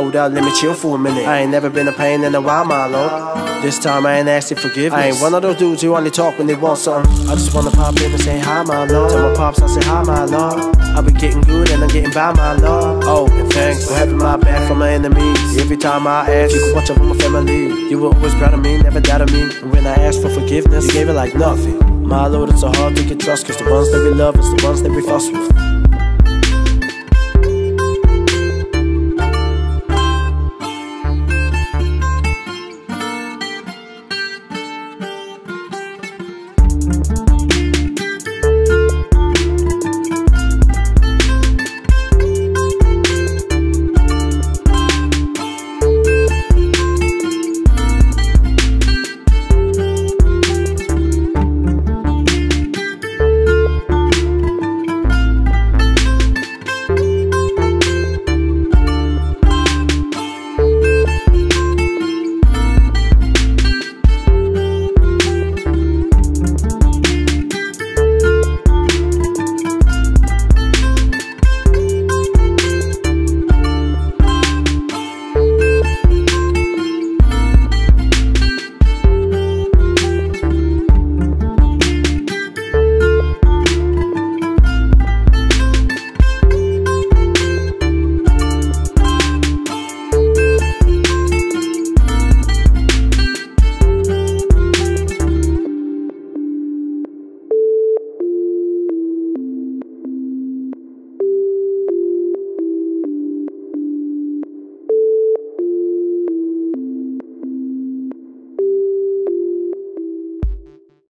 hold up, let me chill for a minute. I ain't never been a pain in a while, my lord. This time I ain't asking forgiveness. I ain't one of those dudes who only talk when they want something. I just wanna pop in and say hi, my lord. Tell my pops I say hi, my lord. I've been getting good and I'm getting by, my lord. Oh, and thanks for having my back from my enemies. Every time I ask, you can watch over my family. You were always proud of me, never doubted me. And when I asked for forgiveness, you gave it like nothing. My lord, it's so hard to get trust, cause the ones that we love is the ones that we fuss with.